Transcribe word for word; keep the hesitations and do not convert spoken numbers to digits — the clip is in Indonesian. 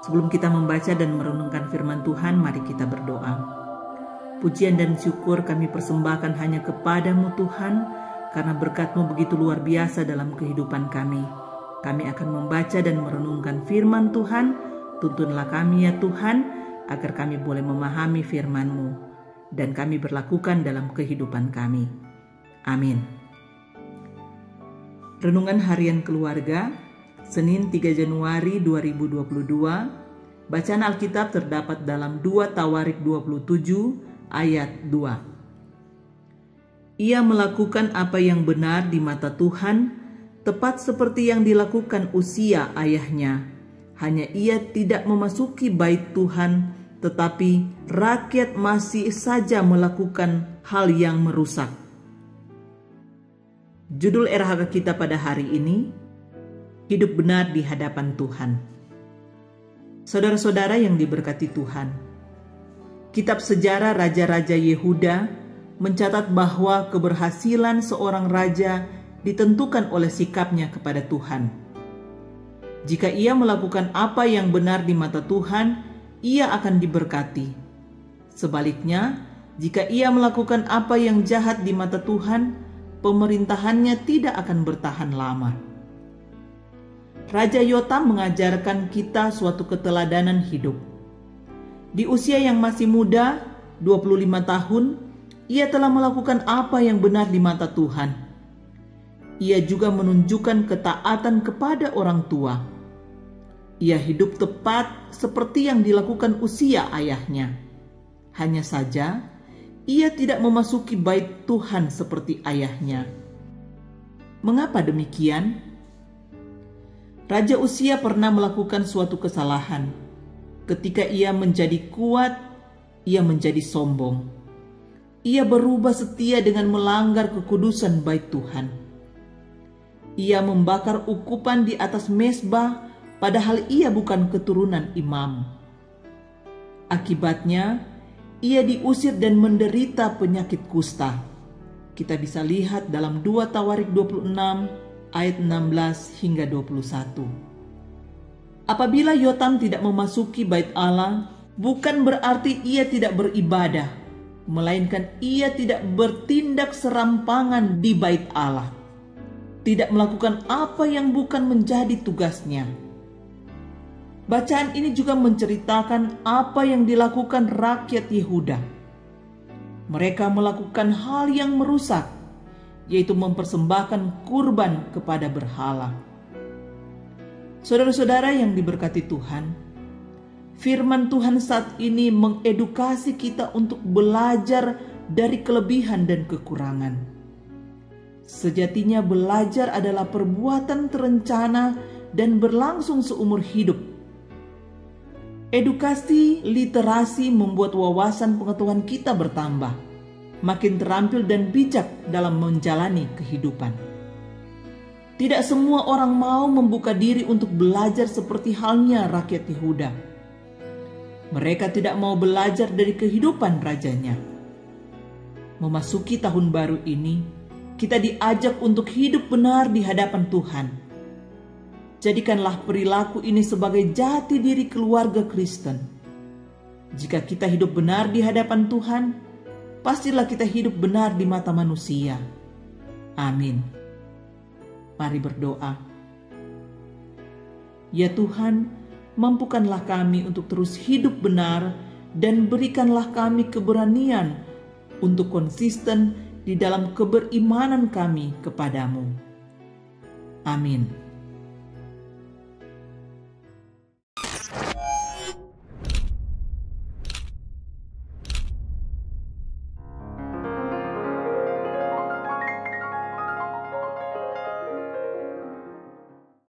Sebelum kita membaca dan merenungkan firman Tuhan, mari kita berdoa. Pujian dan syukur kami persembahkan hanya kepadamu Tuhan, karena berkat-Mu begitu luar biasa dalam kehidupan kami. Kami akan membaca dan merenungkan firman Tuhan. Tuntunlah kami ya Tuhan, agar kami boleh memahami firman-Mu dan kami berlakukan dalam kehidupan kami. Amin. Renungan Harian Keluarga, Senin tiga Januari dua ribu dua puluh dua. Bacaan Alkitab terdapat dalam dua Tawarik dua puluh tujuh ayat dua. Ia melakukan apa yang benar di mata Tuhan, tepat seperti yang dilakukan Uzia ayahnya. Hanya ia tidak memasuki bait Tuhan, tetapi rakyat masih saja melakukan hal yang merusak. Judul R H K kita pada hari ini, Hidup Benar di Hadapan Tuhan. Saudara-saudara yang diberkati Tuhan, kitab sejarah Raja-Raja Yehuda mencatat bahwa keberhasilan seorang raja ditentukan oleh sikapnya kepada Tuhan. Jika ia melakukan apa yang benar di mata Tuhan, ia akan diberkati. Sebaliknya, jika ia melakukan apa yang jahat di mata Tuhan, pemerintahannya tidak akan bertahan lama. Raja Yotam mengajarkan kita suatu keteladanan hidup. Di usia yang masih muda, dua puluh lima tahun, ia telah melakukan apa yang benar di mata Tuhan. Ia juga menunjukkan ketaatan kepada orang tua. Ia hidup tepat seperti yang dilakukan Uzia ayahnya. Hanya saja, ia tidak memasuki bait Tuhan seperti ayahnya. Mengapa demikian? Raja Uzia pernah melakukan suatu kesalahan. Ketika ia menjadi kuat, ia menjadi sombong. Ia berubah setia dengan melanggar kekudusan bait Tuhan. Ia membakar ukupan di atas mezbah, padahal ia bukan keturunan imam. Akibatnya, ia diusir dan menderita penyakit kusta. Kita bisa lihat dalam dua Tawarik dua puluh enam ayat enam belas hingga dua puluh satu. Apabila Yotam tidak memasuki bait Allah, bukan berarti ia tidak beribadah, melainkan ia tidak bertindak serampangan di bait Allah. Tidak melakukan apa yang bukan menjadi tugasnya. Bacaan ini juga menceritakan apa yang dilakukan rakyat Yehuda. Mereka melakukan hal yang merusak, yaitu mempersembahkan kurban kepada berhala. Saudara-saudara yang diberkati Tuhan, firman Tuhan saat ini mengedukasi kita untuk belajar dari kelebihan dan kekurangan. Sejatinya belajar adalah perbuatan terencana dan berlangsung seumur hidup. Edukasi literasi membuat wawasan pengetahuan kita bertambah, makin terampil dan bijak dalam menjalani kehidupan. Tidak semua orang mau membuka diri untuk belajar seperti halnya rakyat Yehuda. Mereka tidak mau belajar dari kehidupan rajanya. Memasuki tahun baru ini, kita diajak untuk hidup benar di hadapan Tuhan. Jadikanlah perilaku ini sebagai jati diri keluarga Kristen. Jika kita hidup benar di hadapan Tuhan, pastilah kita hidup benar di mata manusia. Amin. Mari berdoa. Ya Tuhan, mampukanlah kami untuk terus hidup benar dan berikanlah kami keberanian untuk konsisten di dalam keberimanan kami kepadamu. Amin.